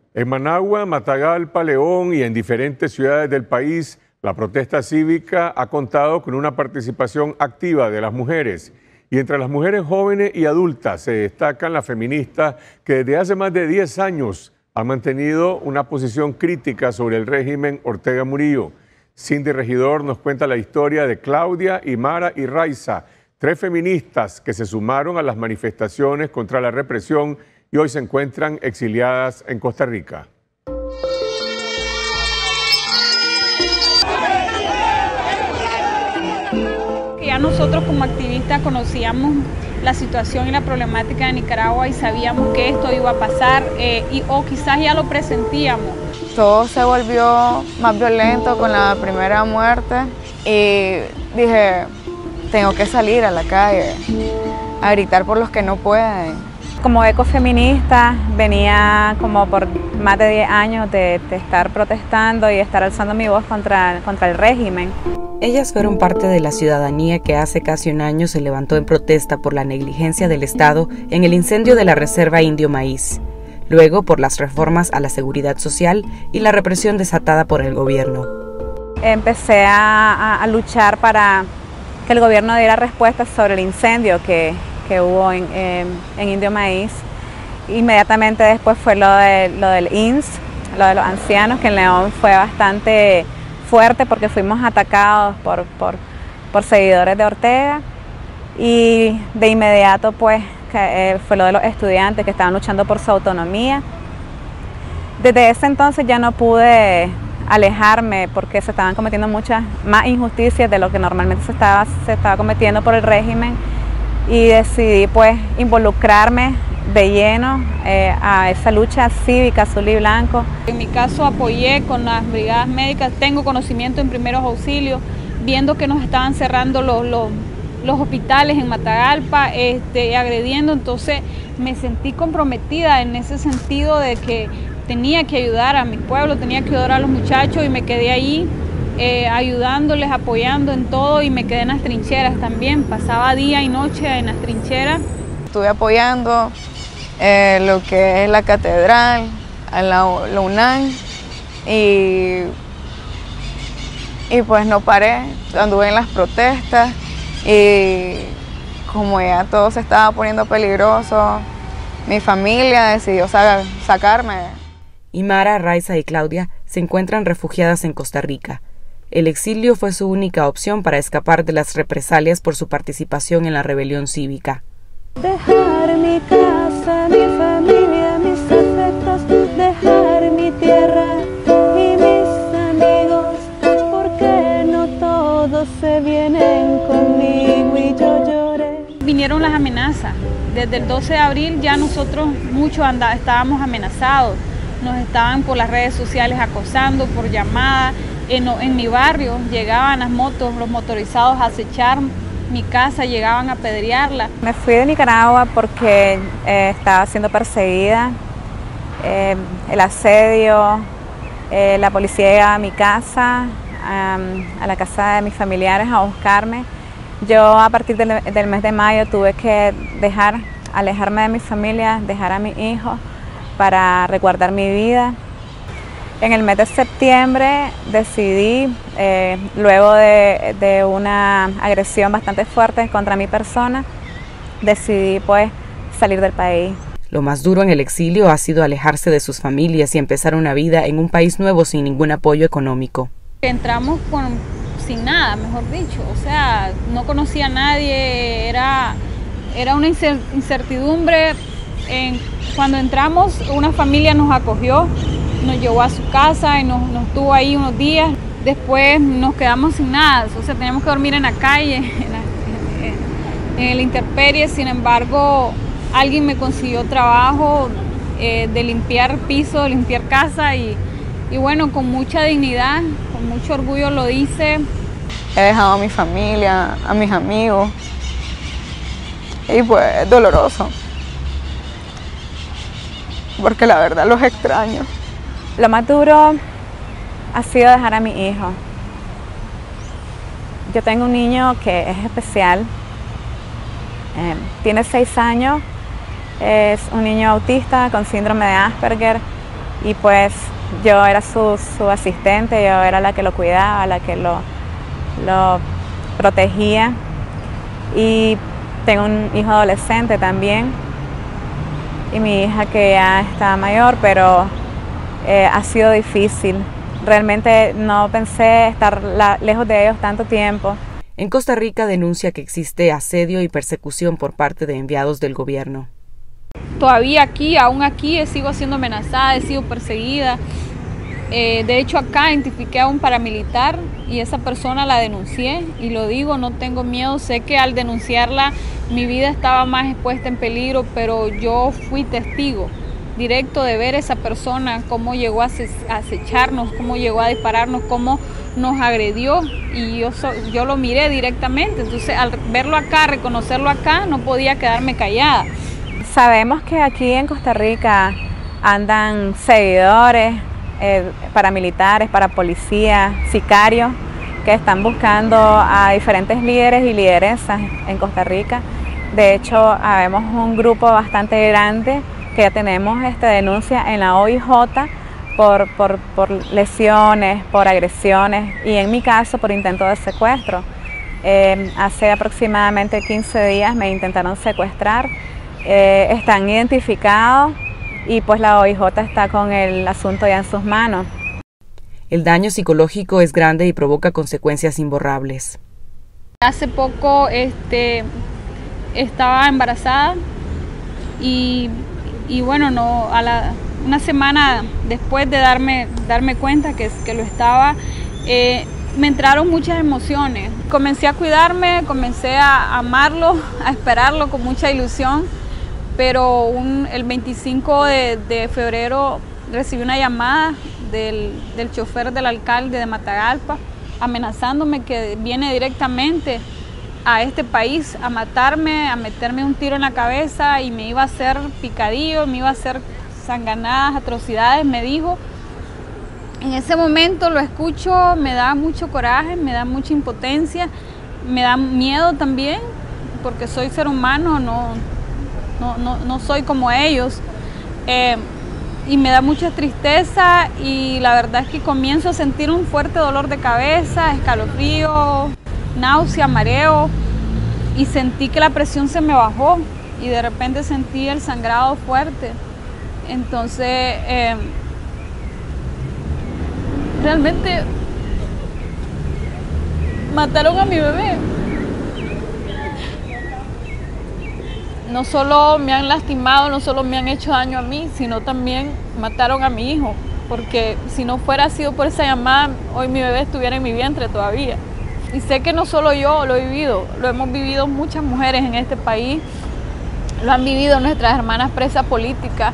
En Managua, Matagalpa, León y en diferentes ciudades del país, la protesta cívica ha contado con una participación activa de las mujeres. Y entre las mujeres jóvenes y adultas se destacan las feministas que desde hace más de 10 años han mantenido una posición crítica sobre el régimen Ortega Murillo. Cindy Regidor nos cuenta la historia de Claudia, Imara y Raiza, 3 feministas que se sumaron a las manifestaciones contra la represión y hoy se encuentran exiliadas en Costa Rica. Ya nosotros como activistas conocíamos la situación y la problemática de Nicaragua y sabíamos que esto iba a pasar o quizás ya lo presentíamos. Todo se volvió más violento con la primera muerte y dije, tengo que salir a la calle a gritar por los que no pueden. Como ecofeminista venía como por más de 10 años de estar protestando y estar alzando mi voz contra el régimen. Ellas fueron parte de la ciudadanía que hace casi un año se levantó en protesta por la negligencia del Estado en el incendio de la Reserva Indio Maíz, luego por las reformas a la seguridad social y la represión desatada por el gobierno. Empecé a luchar para que el gobierno diera respuestas sobre el incendio que hubo en Indio Maíz. Inmediatamente después fue lo del INS, lo de los ancianos, que en León fue bastante fuerte porque fuimos atacados por seguidores de Ortega, y de inmediato pues fue lo de los estudiantes que estaban luchando por su autonomía. Desde ese entonces ya no pude alejarme porque se estaban cometiendo muchas más injusticias de lo que normalmente se estaba cometiendo por el régimen, y decidí pues involucrarme de lleno a esa lucha cívica azul y blanco. En mi caso apoyé con las brigadas médicas, tengo conocimiento en primeros auxilios, viendo que nos estaban cerrando los hospitales en Matagalpa, agrediendo, entonces me sentí comprometida en ese sentido de que tenía que ayudar a mi pueblo, tenía que ayudar a los muchachos, y me quedé ahí ayudándoles, apoyando en todo, y me quedé en las trincheras también, pasaba día y noche en las trincheras. Estuve apoyando lo que es la catedral, a la UNAM, y pues no paré, anduve en las protestas, y como ya todo se estaba poniendo peligroso, mi familia decidió sacarme. Imara, Raiza y Claudia se encuentran refugiadas en Costa Rica. El exilio fue su única opción para escapar de las represalias por su participación en la rebelión cívica. Dejar mi casa, mi familia, mis afectos, dejar mi tierra y mis amigos, porque no todos se vienen conmigo y yo lloré. Vinieron las amenazas, desde el 12 de abril ya nosotros muchos estábamos amenazados, nos estaban por las redes sociales acosando, por llamadas, en mi barrio llegaban las motos, los motorizados a acechar mi casa, llegaban a apedrearla. Me fui de Nicaragua porque estaba siendo perseguida, el asedio, la policía llegaba a mi casa, a la casa de mis familiares a buscarme. Yo a partir del mes de mayo tuve que alejarme de mi familia, dejar a mis hijos para resguardar mi vida. En el mes de septiembre decidí, luego de una agresión bastante fuerte contra mi persona, decidí pues salir del país. Lo más duro en el exilio ha sido alejarse de sus familias y empezar una vida en un país nuevo sin ningún apoyo económico. Entramos sin nada, mejor dicho, o sea, no conocía a nadie, era una incertidumbre. Cuando entramos, una familia nos acogió, nos llevó a su casa y nos tuvo ahí unos días. Después nos quedamos sin nada, o sea, teníamos que dormir en la calle, en el intemperie. Sin embargo, alguien me consiguió trabajo de limpiar piso, de limpiar casa, y bueno, con mucha dignidad, con mucho orgullo lo hice. He dejado a mi familia, a mis amigos, y pues es doloroso, porque la verdad los extraño. Lo más duro ha sido dejar a mi hijo. Yo tengo un niño que es especial, tiene 6 años, es un niño autista con síndrome de Asperger, y pues yo era su asistente, yo era la que lo cuidaba, la que lo protegía, y tengo un hijo adolescente también y mi hija que ya está mayor, pero ha sido difícil. Realmente no pensé estar lejos de ellos tanto tiempo. En Costa Rica denuncia que existe asedio y persecución por parte de enviados del gobierno. Todavía aún aquí, sigo siendo amenazada, he sido perseguida. De hecho, acá identifiqué a un paramilitar y esa persona la denuncié, y lo digo, no tengo miedo. Sé que al denunciarla mi vida estaba más expuesta en peligro, pero yo fui testigo directo de ver a esa persona, cómo llegó a acecharnos, cómo llegó a dispararnos, cómo nos agredió, y yo lo miré directamente. Entonces, al verlo acá, reconocerlo acá, no podía quedarme callada. Sabemos que aquí en Costa Rica andan seguidores, paramilitares, parapolicías, sicarios, que están buscando a diferentes líderes y lideresas en Costa Rica. De hecho, habemos un grupo bastante grande que ya tenemos denuncia en la OIJ por lesiones, por agresiones, y en mi caso por intento de secuestro. Hace aproximadamente 15 días me intentaron secuestrar, están identificados y pues la OIJ está con el asunto ya en sus manos. El daño psicológico es grande y provoca consecuencias imborrables. Hace poco estaba embarazada y bueno, una semana después de darme cuenta que lo estaba, me entraron muchas emociones. Comencé a cuidarme, comencé a amarlo, a esperarlo con mucha ilusión, pero el 25 de febrero recibí una llamada del chofer del alcalde de Matagalpa, amenazándome que viene directamente a este país a matarme, a meterme un tiro en la cabeza y me iba a hacer picadillo, me iba a hacer sanganadas, atrocidades, me dijo. En ese momento lo escucho, me da mucho coraje, me da mucha impotencia, me da miedo también, porque soy ser humano, no soy como ellos. Y me da mucha tristeza, y la verdad es que comienzo a sentir un fuerte dolor de cabeza, escalofrío, náusea, mareo, y sentí que la presión se me bajó y de repente sentí el sangrado fuerte. Entonces, realmente mataron a mi bebé. No solo me han lastimado, no solo me han hecho daño a mí, sino también mataron a mi hijo, porque si no fuera sido por esa llamada, hoy mi bebé estuviera en mi vientre todavía. Y sé que no solo yo lo he vivido, lo hemos vivido muchas mujeres en este país, lo han vivido nuestras hermanas presas políticas.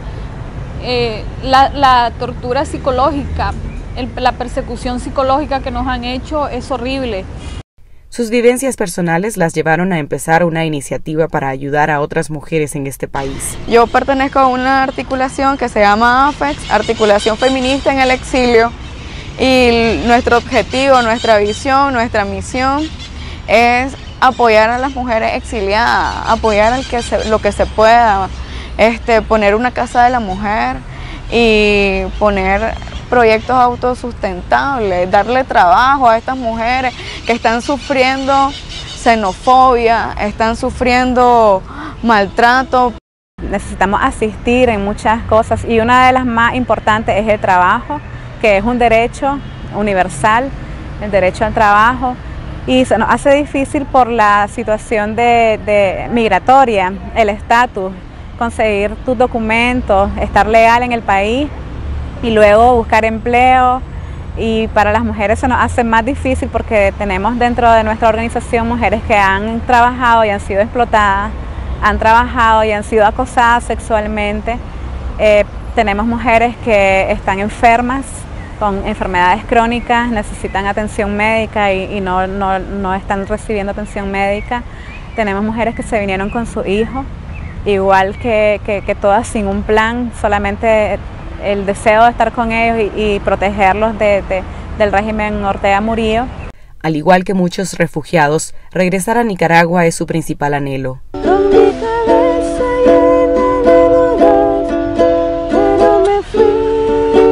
La tortura psicológica, la persecución psicológica que nos han hecho es horrible. Sus vivencias personales las llevaron a empezar una iniciativa para ayudar a otras mujeres en este país. Yo pertenezco a una articulación que se llama AFEX, Articulación Feminista en el Exilio, y nuestro objetivo, nuestra visión, nuestra misión es apoyar a las mujeres exiliadas, apoyar lo que se pueda, poner una casa de la mujer y poner proyectos autosustentables, darle trabajo a estas mujeres que están sufriendo xenofobia, están sufriendo maltrato. Necesitamos asistir en muchas cosas, y una de las más importantes es el trabajo, que es un derecho universal, el derecho al trabajo, y se nos hace difícil por la situación de migratoria, el estatus, conseguir tus documentos, estar legal en el país y luego buscar empleo. Y para las mujeres se nos hace más difícil porque tenemos dentro de nuestra organización mujeres que han trabajado y han sido explotadas, han trabajado y han sido acosadas sexualmente. Tenemos mujeres que están enfermas con enfermedades crónicas, necesitan atención médica y no están recibiendo atención médica. Tenemos mujeres que se vinieron con su hijo, igual que todas, sin un plan, solamente el deseo de estar con ellos y protegerlos del régimen Ortega Murillo. Al igual que muchos refugiados, regresar a Nicaragua es su principal anhelo. Con mi cabeza llena de dudas, pero me fui.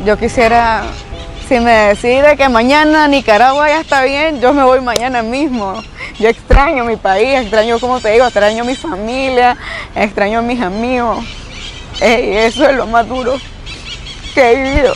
Yo quisiera, si me decide que mañana Nicaragua ya está bien, yo me voy mañana mismo. Yo extraño mi país, extraño, como te digo, extraño mi familia, extraño a mis amigos. Eso es lo más duro que he vivido.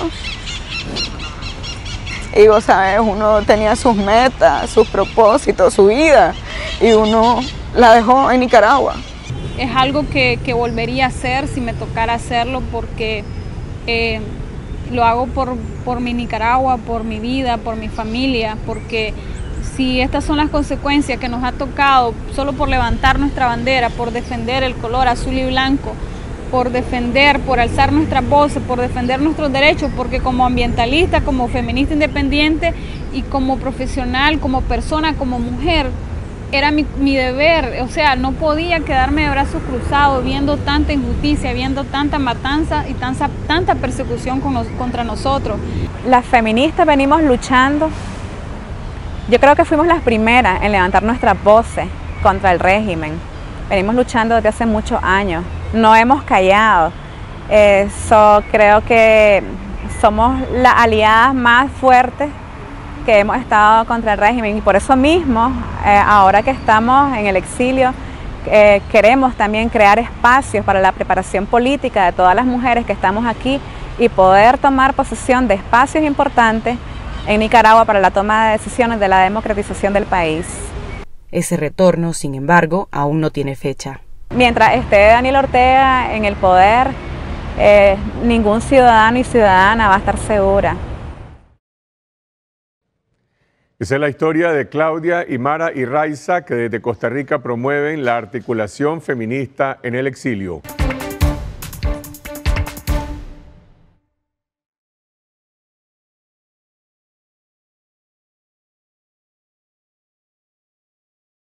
Y vos sabes, uno tenía sus metas, sus propósitos, su vida, y uno la dejó en Nicaragua. Es algo que volvería a hacer si me tocara hacerlo, porque lo hago por mi Nicaragua, por mi vida, por mi familia, porque si estas son las consecuencias que nos ha tocado solo por levantar nuestra bandera, por defender el color azul y blanco, por defender, por alzar nuestras voces, por defender nuestros derechos, porque como ambientalista, como feminista independiente y como profesional, como persona, como mujer, era mi deber. O sea, no podía quedarme de brazos cruzados viendo tanta injusticia, viendo tanta matanza y tanta persecución contra nosotros. Las feministas venimos luchando. Yo creo que fuimos las primeras en levantar nuestras voces contra el régimen. Venimos luchando desde hace muchos años. No hemos callado. Creo que somos las aliadas más fuertes que hemos estado contra el régimen, y por eso mismo, ahora que estamos en el exilio, queremos también crear espacios para la preparación política de todas las mujeres que estamos aquí y poder tomar posesión de espacios importantes en Nicaragua para la toma de decisiones de la democratización del país. Ese retorno, sin embargo, aún no tiene fecha. Mientras esté Daniel Ortega en el poder, ningún ciudadano y ciudadana va a estar segura. Esa es la historia de Claudia, Imara y Raiza, que desde Costa Rica promueven la articulación feminista en el exilio.